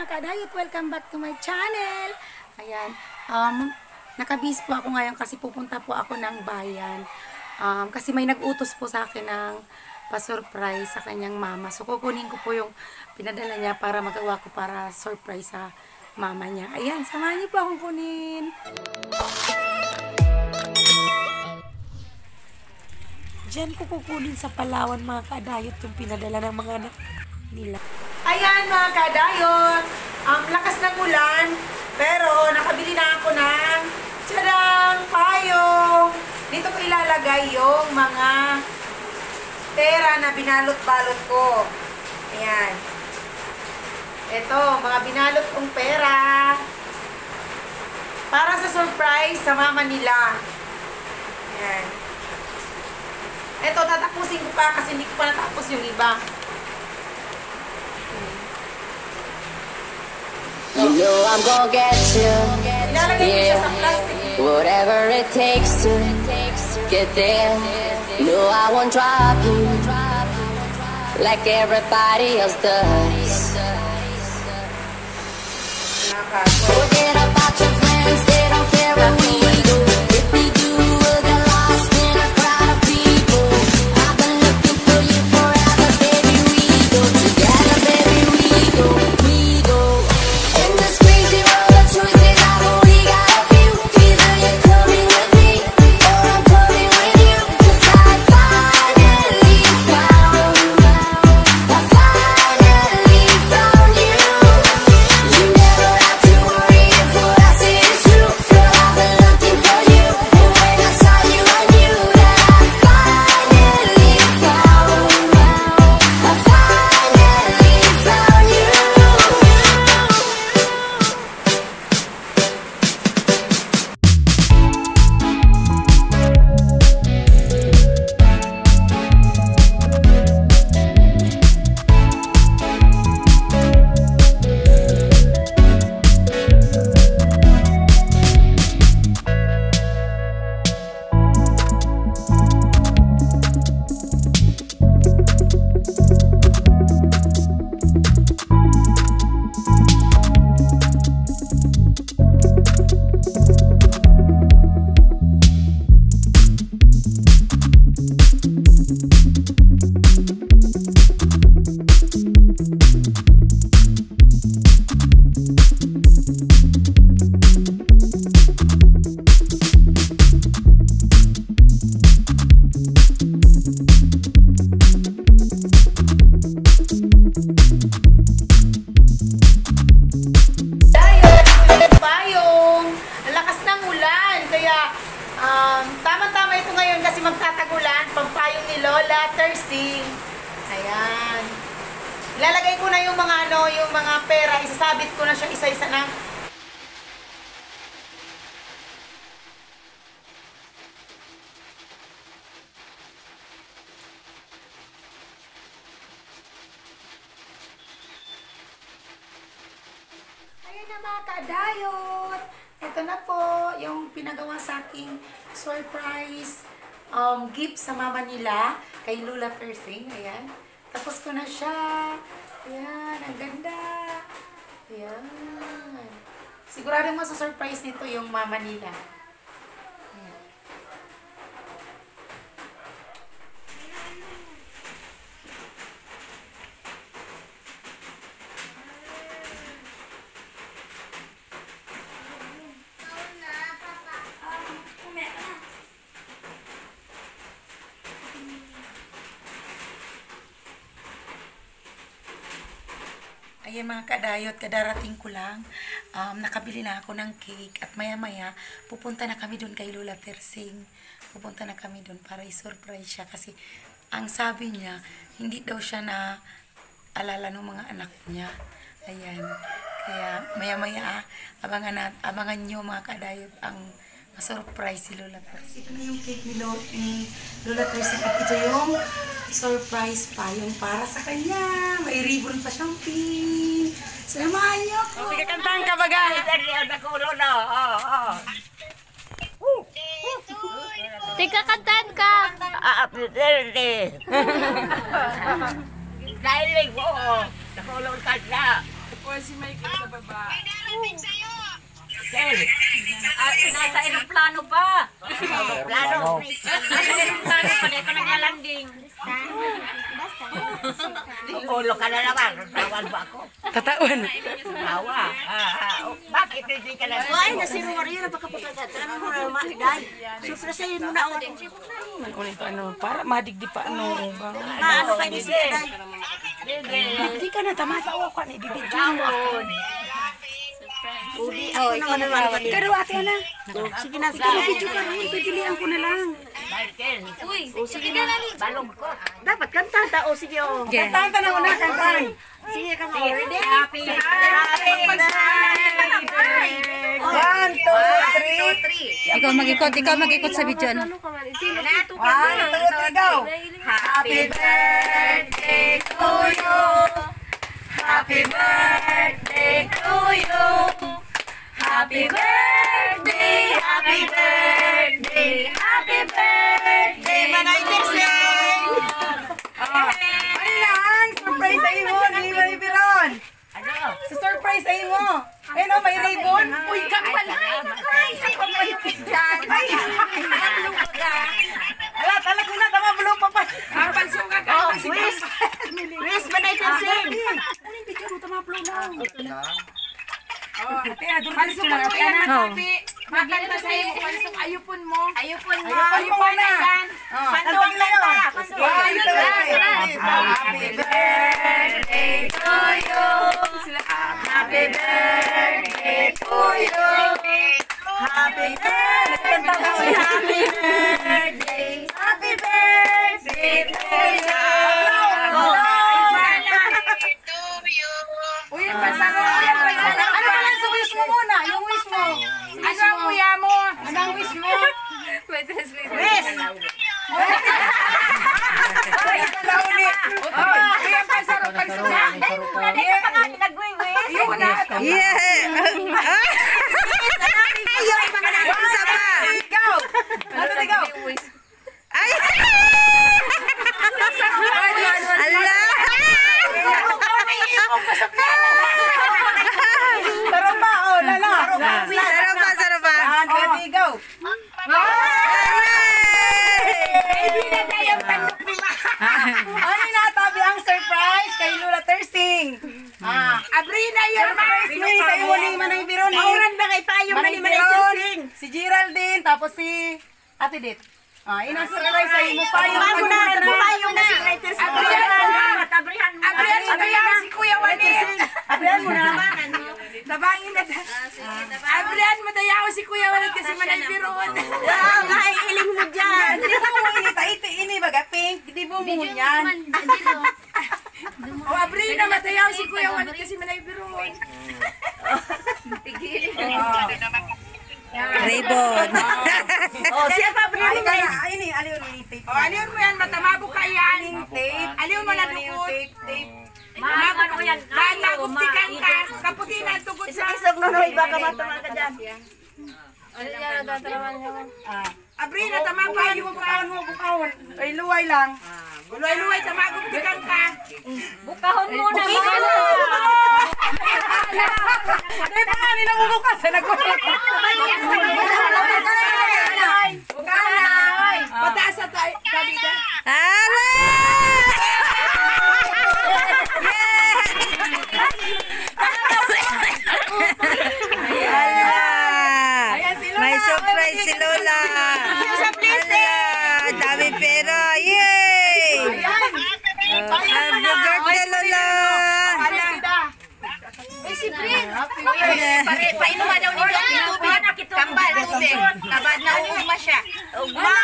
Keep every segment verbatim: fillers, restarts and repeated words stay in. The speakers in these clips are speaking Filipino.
mga kadayot, welcome back to my channel. Ayan, um, nakabis po ako ngayon kasi pupunta po ako ng bayan. Um, kasi may nag-utos po sa akin ng pa-surprise sa kanyang mama. So kukunin ko po yung pinadala niya para magawa ko para surprise sa mama niya. Ayan, samahan niyo po akong kunin. Diyan ko kukunin sa Palawan mga kadayot yung pinadala ng mga anak nila. Ayan mga kadayot, ang um, lakas ng ulan, pero nakabili na ako ng tsadang payong. Dito ko ilalagay yung mga pera na binalot-balot ko. Ayan. Ito, mga binalot kong pera. Para sa surprise sa mama nila. Ayan. Ito, tatapusin ko pa kasi hindi ko pa natapos yung iba. You know I'm gonna get you, yeah. Whatever it takes to get there. No, I won't drop you like everybody else does. Forget about your friends, they don't care what we do. If we do, we'll get lost in a crowd of people. I've been looking for you forever, baby. We go together, baby. We go, we go. In this crazy world of choices, I've only got a few. Either you're coming with me, or I'm coming with you. 'Cause I finally found, I finally found you. You never have to worry if what I say is true. Girl, I've been looking for you, and when I saw you, I knew that I finally found, I finally found you. Um, tama-tama ito ngayon kasi magtatagulan, pampayong ni Lola Tersing. Ayan. Ilalagay ko na yung mga ano, yung mga pera, isasabit ko na siya isa-isa na. Ayan na mga kadayot. Ito na po yung pinagawa sa aking surprise um, gift sa mama nila kay Lola Tersing. Ayan. Tapos ko na siya. Ayan. Ang ganda. Ayan. Sigurado mo sa surprise nito yung mama nila. Ayan. Ayan mga kadayot, kadarating ko lang, um, nakabili na ako ng cake at maya maya pupunta na kami doon kay Lola Tersing. Pupunta na kami doon para i-surprise siya kasi ang sabi niya, hindi daw siya na alala ng mga anak niya. Ayan, kaya maya maya abangan, na, abangan nyo mga kadayot ang surprise si Lola Tersing. Ito na yung cake ni Lola, ni Lola Tersing at ito yung surprise pa yung para sa kanya. May ribbon pa siyang pink. Samahan niyo ako. Hindi ka kantahan ka baga. Tika kantahan ka. Ah, Dahil mo. Nakulong ka na. O si Michael sa baba. Kel. Ah, nasa aeroplano pa. Aeroplano. Nasa aeroplano pa. Dito naglalanding. Ulo ka na naman. Tawan ba ako? Tatawan. Tawa. Ah, ah. Oh, bakit hindi ka na? Ay, nasi mo Maria na pagkaputat. Ano mo na mahiday? Suprasayin mo na ako. Ulit ano, para madigdi pa ano. Maano kayo ni Siday? Hindi ka na tamatawa ka na ibibigyan. Gamon. Udi, ako naman naman. Pero ate na. Sige na, sige Kaya na. video ka rin, pipilihan ko na lang. Michael. Uy, o sige na. Balong ko. Dapat kanta ta. O sige o. Kantahan ka na una, kantahan. Sige ka mo. Ready? Happy birthday. One, two, three. Ikaw mag-ikot, ikaw mag-ikot sa video, ano? One, two, three, go. Happy birthday to you. Happy birthday to you. Happy birthday, happy birthday, happy birthday, Manay Tersing. Ano lang, surprise sa imo, ni Manay Biron. Ano? Sa surprise sa imo. Ayun o, may ribbon. Uy, kang pala. Sa pamalupit dyan. Ay, ala, tala ko na, tama, bulong pa pa. Habang suka ka. Oh, Luis. Luis, manay tersing. Ano yung picture mo, tama, bulong lang. Oh, ate, ah, doon ka dito lang, ate, Yan ah. ang happy. Makanta sa'yo. Pansong ayupon mo. Ayupon mo. Ayupon na. Yan. Oh, kantang na yun. Oh, ayun na. Happy birthday to you. Happy birthday to you. Happy birthday. Kanta ka ulit. Happy birthday. Happy birthday to you. Uy, pansang mo. Uy, pansang mo. Ano ba lang sa wish mo muna? Yung wish mo. Ano ang kuya mo? Ano ang wish mo? Luis. Ay, pala ulit. Uy, ang pansang mo. Pansang mo. Yun na. Ikaw. Ano na ikaw? Sarap ba? Oh, lala. Sarap ba, sarap ba? One, two, three, go. Ano yung natabi ang surprise kay Lula Tersing? Ah, Abrina yun. surprise mo sa iyo ni Manay Biron. Mauran na kay tayo Manay mani manay Biron, tersing. si Geraldine, tapos si Ate Det. Ah, yun ang surprise sa iyo mo pa yung Bago na, pagmumula tabuhayo na si manay tersing. Abrihan. Tabrihan mo. Abrihan, abrihan si Kuya Wanit. Abrihan mo na. Tabangin na. Abrihan, madayaw si Kuya Wanit kasi manay biron. Ah, maiiling mo dyan. Hindi mo mo inita, iti, ini baga pink, hindi mo mo yan. O, Abrina, madayaw si Kuya Wanit kasi manay biron. Raybon. Oh, siya pa Ay, kaya, ay, ini, aliw ni tape. O, aliyon mo yan, matamabo ka yan. Tape. Aliyon mo na Ano yung dukot. tape, tape. Maano ko yan? Dahil naguptikan ka, kaputi na ang tugot na. Isog-isog no, no, iba ka matama ka dyan. Abrina, tamabo Ay, yung yung bukawon mo, bukawon. Ay, luway lang. Luay-luay, tamaguptikan ka. Bukahon mo na. Ay, pa nga, ninabubukas. Nagbukas. Pataas sa tayo, tabi ka. Hala! Hala! May surprise si Lola. Hala! Dami pera. Yay! Happy birthday, Lola! Pare, painuman daw ni Doc. Tubig. Kambal, tubig. Tabad na uuma siya. Ugma.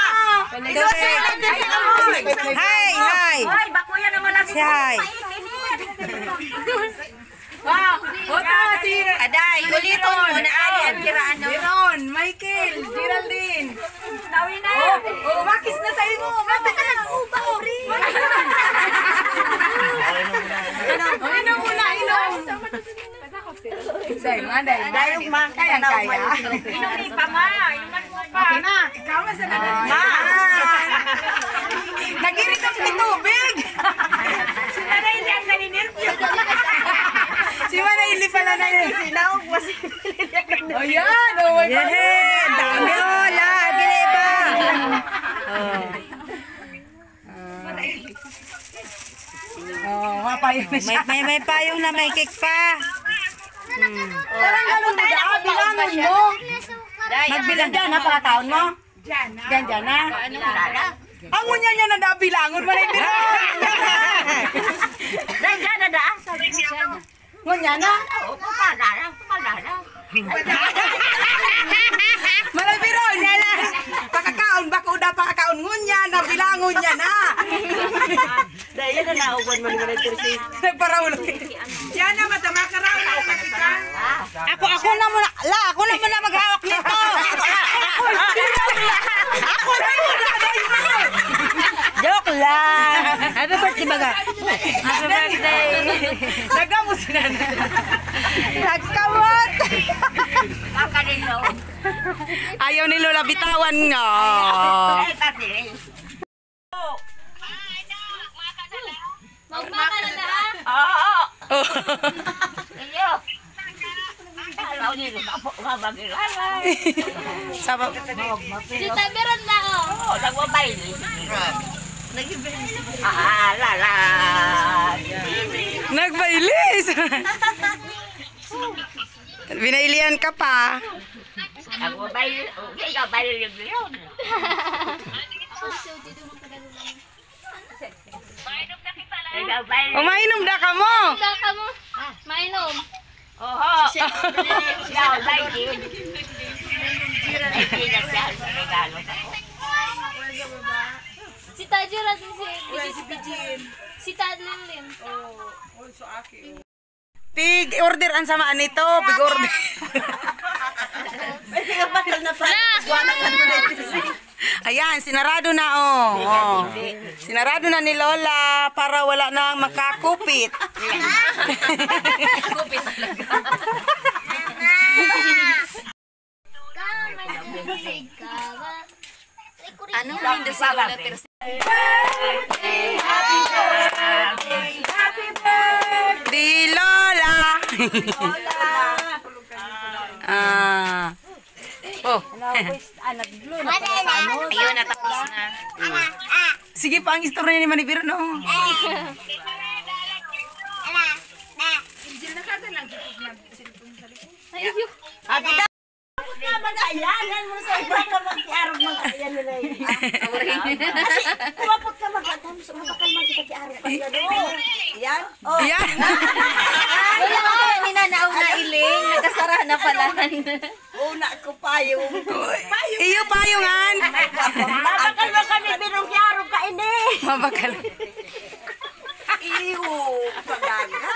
Hi! Hi! Hoy, bakuya naman lagi. Si Hi! Wow! Oto, si Aday, uliton mo na ali ang kiraan no. Biron, Michael, Geraldine. Nawi na. Oh, makis na sa iyo. Mata ka ng uba, ori. Inom muna, inom. Say, manday. Dayong ma, Kaya, kaya. Inumin pa ma. Inuman mo pa. Okay na. Ikaw na sa ma. Nagirit ang tubig. Sila na hindi ang naninirpyo. Ayan, oh my God. Yeah, dami oh, lahat, bili ba? Oh. Oh, mapayong na siya. May, may, may payong na may cake pa. Tarang galong mo da, bilangon mo. Magbilang dyan, ha, pakataon mo? Dyan, ha? Dyan, dyan, ha? Ang ngunya niya na da, bilangon mo na yung Dahil dyan na daan. ngunya na? Oo, papadara, papadara. Malay biro, niya na. Pakakaon, baka uda pakakaon ngunya na, bilangon niya na. Dahil yan na nauban mo naman ito si... Nagparawlo. Yan na, matama ka raw. Ako, ako na muna, la, ako na muna maghawak nito. Ako na muna. Joke lang. Happy birthday baga. Happy birthday. Nagamo sila na. Nagkamot. Baka rin no. Ayaw ni Lola bitawan nga. Ay, pati. Magmakalala. Oo. Iyo. Alaw niyo, mabagilala. Sabab. Tita, meron na oh. Oo, nagwabay. Ah, lala. Nagbailis. Binailian ka pa. Nagwabay. Okay, nagwabay yun yun. Umainom na ka mo. Tita ka mo. Mainom. Oo. Nagwabay yun. Hindi na siya sa regalo ako. Si Tajo natin si Bijin. Si Tadlin. Pig order ang samaan nito. Pig order. Ayan, sinarado na oh. oh. Sinarado na ni Lola para wala nang makakupit. Kupit talaga. Ano hindi si Lola Teresa? Di Lola. Ah. Oh. Ayun, natapos na. Sige pa ang istorya ni Manibiro no. Ayun. Magayanan mo sa iba ka mag-iarog mag-ayan nila yun. Kasi kumapot ka mag-ayan mo sa mabakal mag-iarog pa nila doon. Yan? Oh. Yan. Wala ka, ninanaw na iling. Nagkasara na pala. Una ko payong. Iyo payungan. Mabakal mo kami binong iarog ka ini. Mabakal. Iyo. Pagaga.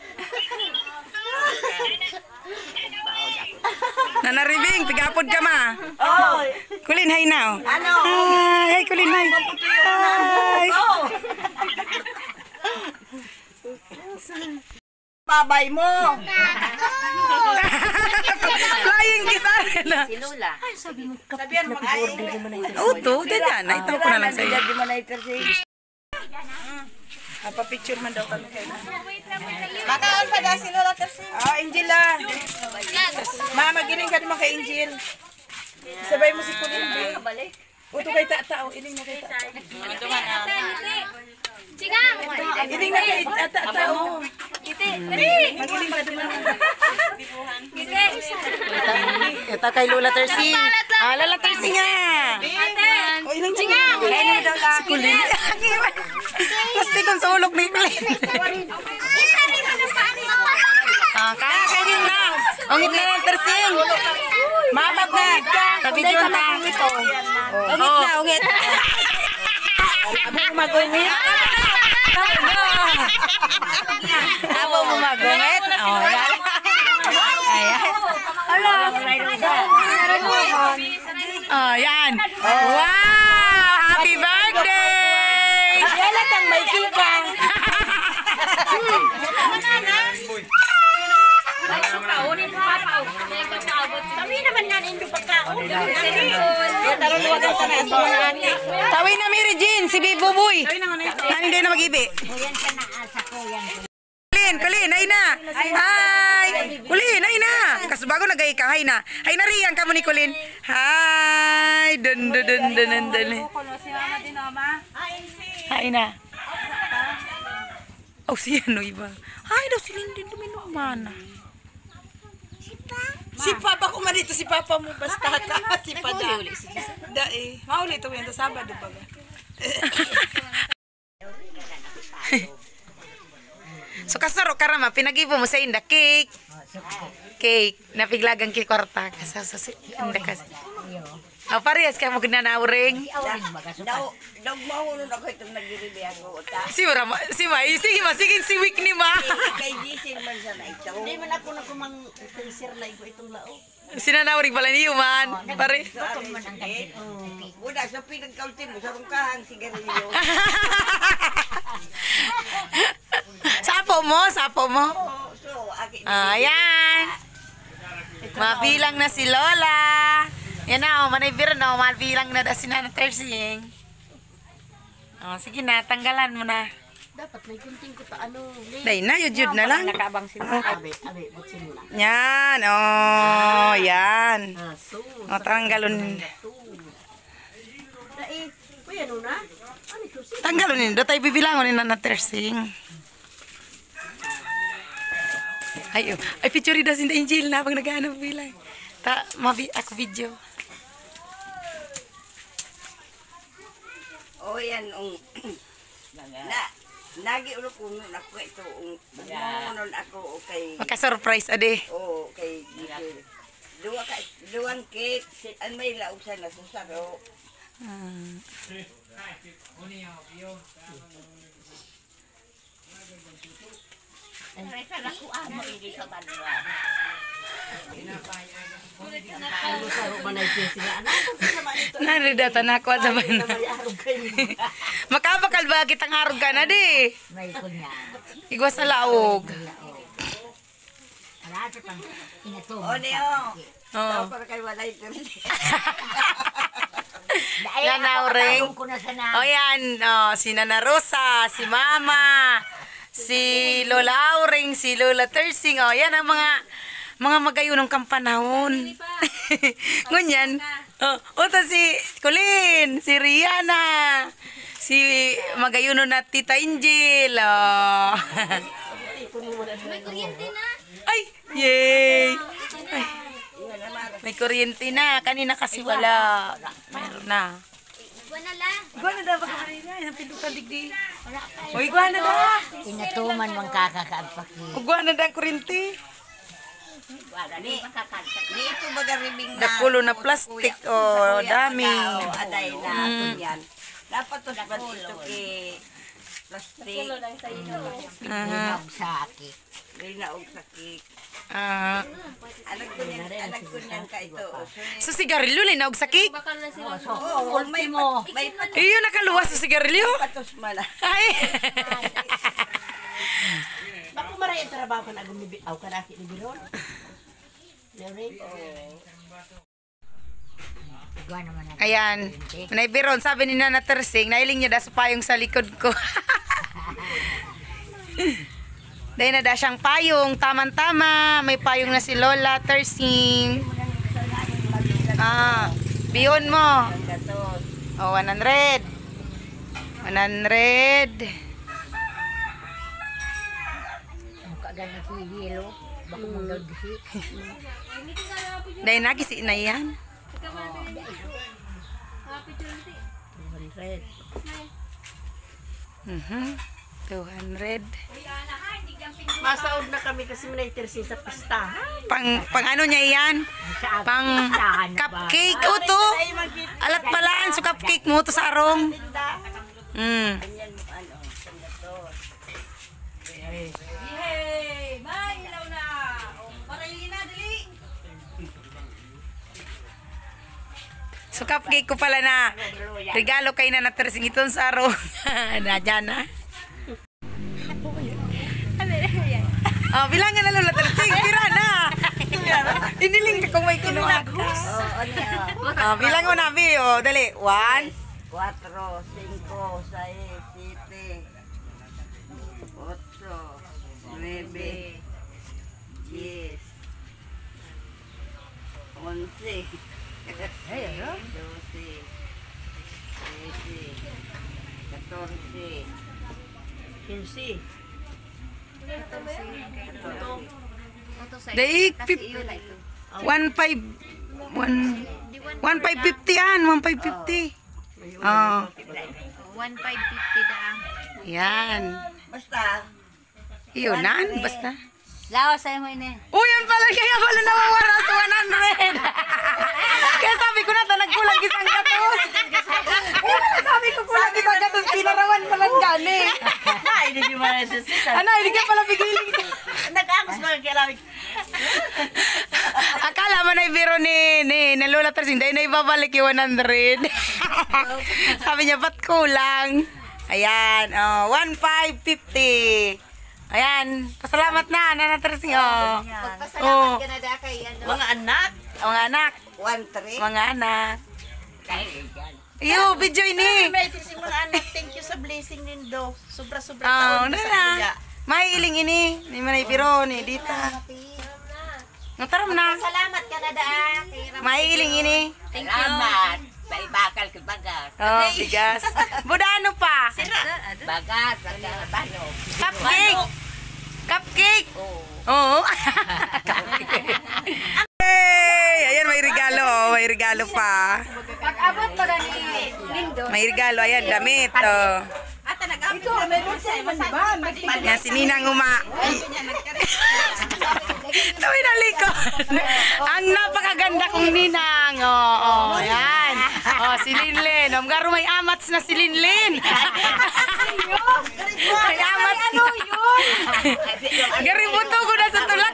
Nanaribing, tigapod ka ma. Oh. Kulin hay now. Ano? Hi, kulin hay. Hi. Oh. Babay mo. Flying kiss na. Si Lola. Uto, dyan. Naitaw ko na lang sa iyo. Pa-picture man daw kami kayo. Makaon pa daw si Lola Tersi. Oh, Angela. Mama, gining ka naman kay Angel. Sabay mo si Kulin. Uto kay Tata. Iling na kay Tata. Sigang! Iling na kay Tata. Magiling ka naman. Ito kay Lola Tersi. Ah, Lola Tersi nga. O, ilang Sigang! Si Kulin. Pasti kong sulok ni Kulin. Ah, kaya kayo lang. Ungit na lang Tersing. Mamag na. Sabi dyan na. Ungit na, ungit. Abo mo magungit. Abo mo magungit. Oh, yan. Ayan. Hala. Oh, yan. Wow! Happy birthday! Yan at ang may kikang. Kami naman yan, hindi pagkaon. Tawin na Mary Jean, si Bibuboy. Nani din na mag-ibi. Kulin, Kulin, ay na. Hi! Kulin, ay na. Kasubago nagay ka, hay na. Hay na riyan ka mo ni Kulin. Hi, dun dun dun dun dun dun. Hay na. Oh, si ano iba? Hay daw si Lindin duminumana. Si Papa ko man dito, si Papa mo basta ka. Si Pada. Da eh. Mauli to yan, sa Sabado ba ga? So kasaro karama, pinagibo mo sa inda cake. Cake, napiglagang ki kwarta ka sa sa inda kasi. Ah, parehas ka mo ginanawring. Daw, daw mahulog ako itong nagdiribi ako. Ta. Si Mara, si Ma, sige ma, sige si week ni Ma. Kay Gising man sa na ito. Hindi man ako na kumang freezer na ko itong lao. Sinanawring pala niyo man. Pare. Buda, sa pinagkaulti mo, sa rungkahang sigarilyo. Sapo mo, sapo mo. So, akin. Ayan. Mabilang na si Lola. Yan na, oh, manay biro na, oh, mabilang na da si Nana Tersing. Oh, sige na, tanggalan mo na. Dapat may kunting ko ta ano. Day na, yun na lang. Nakabang sila. Abe, abe, butsin mo na. Yan, oh, yan. Ah, so. O, tanggalon. Dai, kuya no na? Ano ito? Tanggalon nyo, tayo bibilangon ni Nana Tersing. Ay, oh, ay, picture daw si Angel na pag naghahanap bilang. Ta, mabi, ako video. Oh, yan, um, na, nagi ulo ko nun ako ito, um, nun ako kay, Maka-surprise, ade. oh, kay Gigi. Dua ka, duwang cake, si, an may laog sa nasusaro. Hmm. Naridata na ako sa banda. Makabakal ba kitang harog ka na di? May kunya. Igwas sa laog. Wala ito pang inatum. O, niyo. Oo. Para kay walay ito. Yan na, Uring. ko na sana. O yan, oh, si Nana Rosa, si Mama, si Lola Auring, si Lola Tersing. O, yan ang mga mga magayunong kampanahon. Ngunyan. Oh, oto si Colin, si Rihanna, si magayunon na Tita Angel. Oh. Ay, yay! Ay, may kuryente na. Kanina kasi wala. Meron na. Wala lang. Iguana daw baka kanina. Ang pindutan digdi. O, iguana daw. Inatuman mang kakakaapaki. Iguana daw ang kuryente. Ni, ni ito baga ribing na. Napulo na plastic. O, dami. O, aday na. Yan. Dapat to sa dito kay plastic. Aha. Sa aki. Dahil naog sa cake. Ah. Anak ko niyan, anak ko niyan ka ito. So, sigarilyo, linaog sa cake. Oo, may mo. May patos Iyo, nakaluwas sa sigarilyo. mala. Ay. Bako maray ang trabaho ka na gumibi. Aw, karaki ni Biron. Larry? Iguan naman na. Ayan. Manay Biron, sabi ni Nana Tersing, nailing niya da sa payong sa likod ko. Dahil na da siyang payong, tamang-tama. May payong na si Lola Tersing. Ah, bihon mo. Oh, one hundred. one hundred. Mukha ganyan si Hilo. Baka mong gisi. Dahil nagisi na yan. Mhm. two hundred. Masaod na kami kasi may tersi sa pistahan. Pang, pang ano niya yan? Pang cupcake o to. Alat palaan so cupcake mo to sa arong. Mm. Yan, ano, sanda to. So cupcake ko pala na regalo kay Nana Tersing itong sa arong. Nadya na. Oh, bilangan na Lola Tersing. Tira na. Iniling ka kung may kinuha ka. Oo, ano yan? Oh, bilang mo na, Bi. Oh, dali. One. Cuatro, cinco, seis, siete, ocho, nueve, diez, once. Ay, ano? doce, trece, catorce, quince. Daig, fif- one five, one, one five fifty yan, one five fifty. Oh, one five fifty daang. yan. Basta, Iyonan, basta. Lawas sa'yo mo ini. Oh, yan pala, kaya pala nawawala sa one hundred. Kaya sabi ko na, ta, nagkulang isang gatos. Kaya pala sabi ko, kulang isang gatos, pinarawan pala gani. ay, hindi nyo maresisita. Ano, hindi ka pala bigiling. Nag-angos mga kialamig. Akala mo na ibiro ni, ni, ni Lola Tersing, dahil na ibabalik yung one hundred. Sabi niya, ba't kulang? Ayan, oh, one five fifty. Ayan, pasalamat na, Nana Tersing, oh. Oh, Ka na da kay ano. Mga anak, mga anak, one, three. mga anak. Iyo, video ini. May si mga anak, thank you sa blessing nindo. Sobra-sobra Oh, taon na sa na. iya. May iling ini, ni manay biro ni dita. Nataram na. Salamat ka na da kay May iling ini. Thank you. May bakal ka bagas. Oh, bigas. Budano pa. Bagas, ang bano. Cupcake. Cupcake. Oo. Hey, ayan may regalo, oh. May regalo pa. Pag-abot pa gani Lindo. May regalo, ayan damit. Oh. Ata nag-apit ito, may lunsay, masay. Yan si Ninang Uma. Tawin na likod. Ang napakaganda kong Ninang. Oh, oh, ayan. Oh, si Linlin. Ang garo may amats na si Linlin. May amats na. Gari buto ko na sa tula.